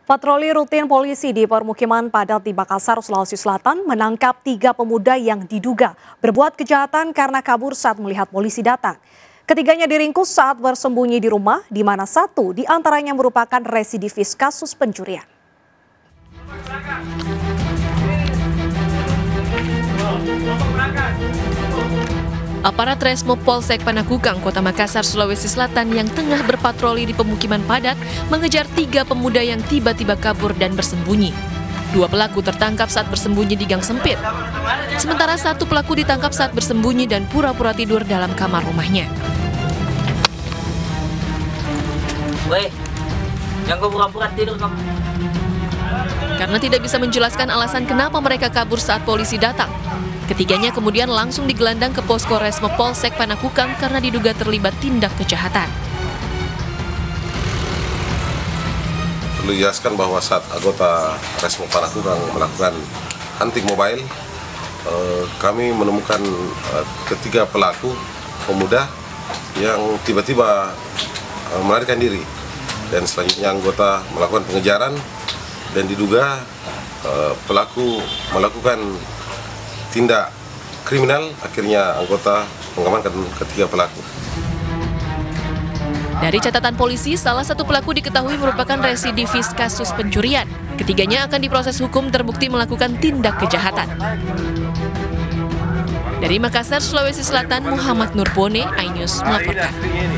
Patroli rutin polisi di permukiman padat di Makassar, Sulawesi Selatan menangkap 3 pemuda yang diduga berbuat kejahatan karena kabur saat melihat polisi datang. Ketiganya diringkus saat bersembunyi di rumah, di mana satu di antaranya merupakan residivis kasus pencurian. Aparat Resmo Polsek Panakukang, Kota Makassar, Sulawesi Selatan yang tengah berpatroli di pemukiman padat mengejar 3 pemuda yang tiba-tiba kabur dan bersembunyi. 2 pelaku tertangkap saat bersembunyi di gang sempit. Sementara 1 pelaku ditangkap saat bersembunyi dan pura-pura tidur dalam kamar rumahnya. Weh, yang kau pura-pura tidur kamu. Karena tidak bisa menjelaskan alasan kenapa mereka kabur saat polisi datang, ketiganya kemudian langsung digelandang ke posko Resmo Polsek Panakukang karena diduga terlibat tindak kejahatan. Perlu dijelaskan bahwa saat anggota Resmo Panakukang melakukan hunting mobile, kami menemukan ketiga pelaku pemuda yang tiba-tiba melarikan diri. Dan selanjutnya anggota melakukan pengejaran dan diduga pelaku melakukan tindak kriminal, akhirnya anggota mengamankan ketiga pelaku. Dari catatan polisi, salah satu pelaku diketahui merupakan residivis kasus pencurian. Ketiganya akan diproses hukum terbukti melakukan tindak kejahatan. Dari Makassar, Sulawesi Selatan, Muhammad Nurpone, iNews melaporkan.